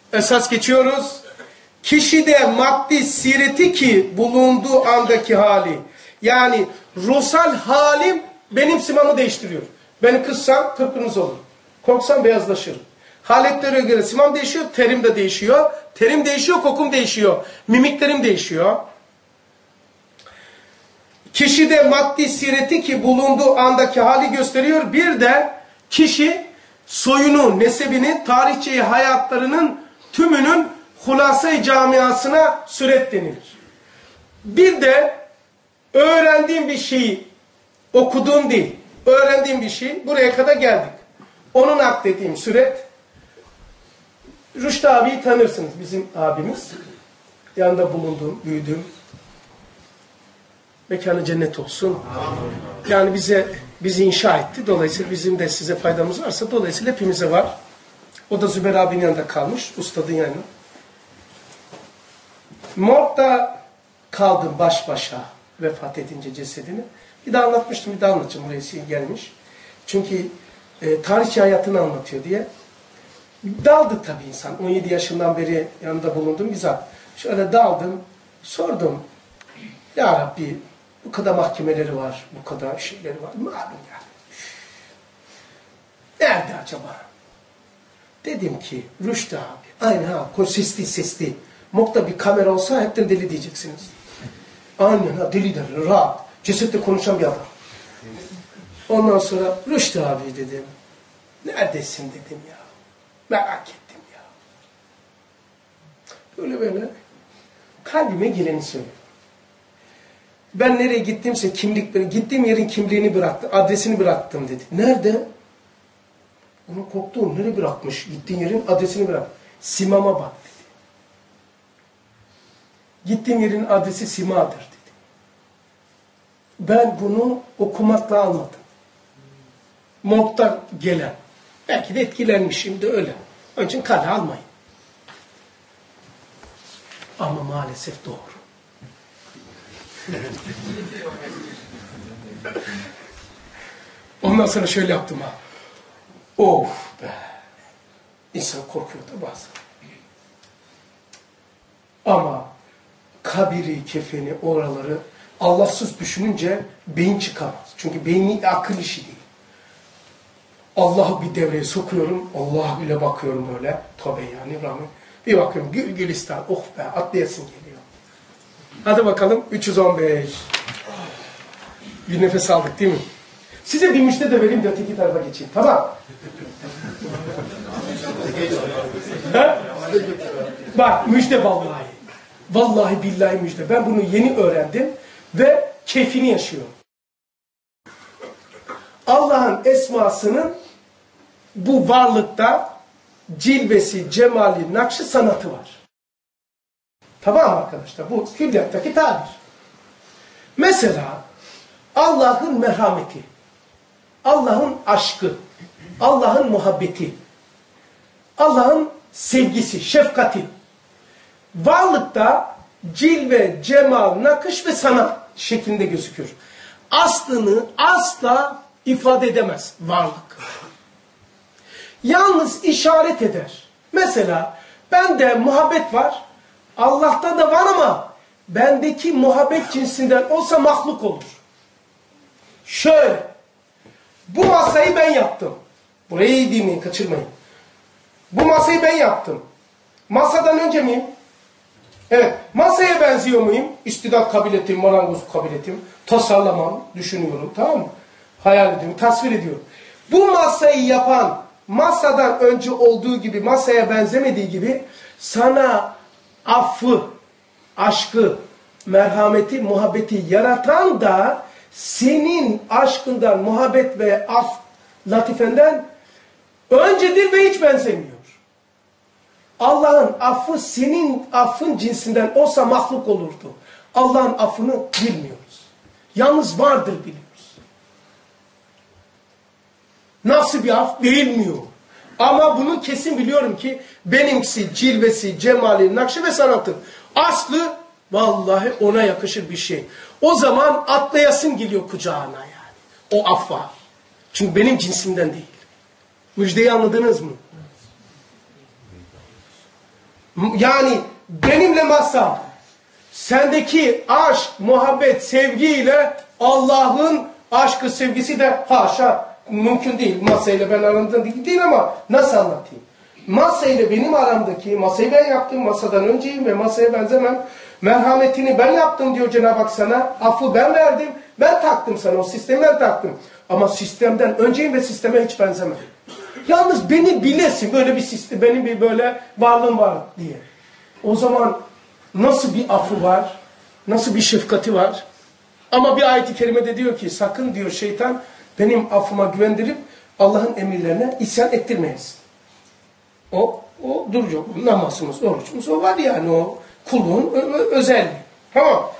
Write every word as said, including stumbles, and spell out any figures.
Esas geçiyoruz. Kişide maddi sireti ki bulunduğu andaki hali. Yani ruhsal halim benim simamı değiştiriyor. Beni kızsam kıpkırmızı olur. Korksam beyazlaşırım. Haletlere göre simam değişiyor, terim de değişiyor. Terim değişiyor, kokum değişiyor. Mimiklerim değişiyor. Kişide maddi sireti ki bulunduğu andaki hali gösteriyor. Bir de kişi soyunu, nesebini, tarihçeyi, hayatlarının tümünün hulasa-i camiasına süret denilir. Bir de öğrendiğim bir şeyi, okuduğum değil, öğrendiğim bir şey, buraya kadar geldik. Onun akdettiğim süret, Rüştü abiyi tanırsınız, bizim abimiz. Yanında bulunduğum, büyüdüğüm. Mekanı cennet olsun. Yani bize bizi inşa etti. Dolayısıyla bizim de size faydamız varsa dolayısıyla hepimize var. O da Zübeyir abinin yanında kalmış. Ustadın yanında. Morg'da kaldım baş başa vefat edince cesedini. Bir daha anlatmıştım, bir daha anlatacağım. Oraya gelmiş. Çünkü e, tarihçi hayatını anlatıyor diye. Daldı tabii insan. on yedi yaşından beri yanında bulundum. Güzel. Şöyle daldım. Sordum. Ya Rabbi bu kadar mahkemeleri var. Bu kadar şeyleri var. Malum yani. Nerede acaba? Dedim ki Rüştü abi. Aynen ha. Sesli sesli. Morg'da bir kamera olsa hepten deli diyeceksiniz. Aynen ha. Deli der. Rahat. Cesetle konuşan bir adam. Ondan sonra Rüştü abi dedim. Neredesin dedim ya. Merak ettim ya. Böyle böyle kalbime geleni söylüyorum. Ben nereye gittimse kimlik, gittiğim yerin kimliğini bıraktım, adresini bıraktım dedi. Nerede? Onu korktum. Nereye bırakmış? Gittiğin yerin adresini bırak. Simama bak dedi. Gittiğim yerin adresi Sima'dır dedi. Ben bunu okumakla almadım. Morg'dan gelen. Belki de etkilenmişim de öyle. Onun için kale almayın. Ama maalesef doğru. Ondan sonra şöyle yaptım ha. Of be. İnsan korkuyor da bazen. Ama kabiri, kefeni, oraları Allahsız düşününce beyin çıkamaz. Çünkü beyni akıl işi değil. Allah'ı bir devreye sokuyorum. Allah'a bile bakıyorum böyle. Tabii yani rahmet. Bir bakıyorum gül gülistan. Oh be atlayasın geliyor. Hadi bakalım üç yüz on beş. Bir nefes aldık değil mi? Size bir müjde de vereyim de öteki tarafa geçeyim. Tamam. Bak müjde vallahi. Vallahi billahi müjde. Ben bunu yeni öğrendim ve keyfini yaşıyorum. Allah'ın esmasının bu varlıkta cilvesi, cemali, nakşı, sanatı var. Tamam arkadaşlar? Bu külliyattaki tabir. Mesela Allah'ın merhameti, Allah'ın aşkı, Allah'ın muhabbeti, Allah'ın sevgisi, şefkati. Varlıkta cilve, cemal, nakış ve sanat şeklinde gözükür. Aslını asla ifade edemez varlık. Yalnız işaret eder. Mesela bende muhabbet var, Allah'ta da var ama bendeki muhabbet cinsinden olsa mahluk olur. Şöyle, bu masayı ben yaptım. Burayı iyi dinleyin, kaçırmayın. Bu masayı ben yaptım. Masadan önce miyim? Evet, masaya benziyor muyum? İstidat kabiliyetim, marangoz kabiliyetim, tasarlamam, düşünüyorum, tamam mı? Hayal ediyorum, tasvir ediyorum. Bu masayı yapan, masadan önce olduğu gibi, masaya benzemediği gibi sana affı, aşkı, merhameti, muhabbeti yaratan da senin aşkından, muhabbet ve af, latifenden öncedir ve hiç benzemiyor. Allah'ın affı senin affın cinsinden olsa mahluk olurdu. Allah'ın affını bilmiyoruz. Yalnız vardır biliyoruz. Nasıl bir af bilmiyor. Ama bunu kesin biliyorum ki benimkisi, cilvesi, cemali, nakşı ve sanatı. Aslı vallahi ona yakışır bir şey. O zaman atlayasın geliyor kucağına yani. O affa. Çünkü benim cinsimden değil. Müjdeyi anladınız mı? Yani benimle masal. Sendeki aşk, muhabbet, sevgiyle Allah'ın aşkı, sevgisi de haşa mümkün değil. Masayla ben aramda değil ama nasıl anlatayım? Masayla benim aramdaki, masayı ben yaptım, masadan önceyim ve masaya benzemem. Merhametini ben yaptım diyor Cenab-ı Hak sana. Affı ben verdim, ben taktım sana, o sistemi ben taktım. Ama sistemden önceyim ve sisteme hiç benzemem. Yalnız beni bilesin, böyle bir sistem, benim bir böyle varlığım var diye. O zaman nasıl bir affı var, nasıl bir şefkati var? Ama bir ayet-i kerimede diyor ki, sakın diyor şeytan, benim affıma güvendirip Allah'ın emirlerine isyan ettirmeyiz. O, o duruyor. Namazımız, orucumuz o var yani, o kulluğun özelliği. Tamam.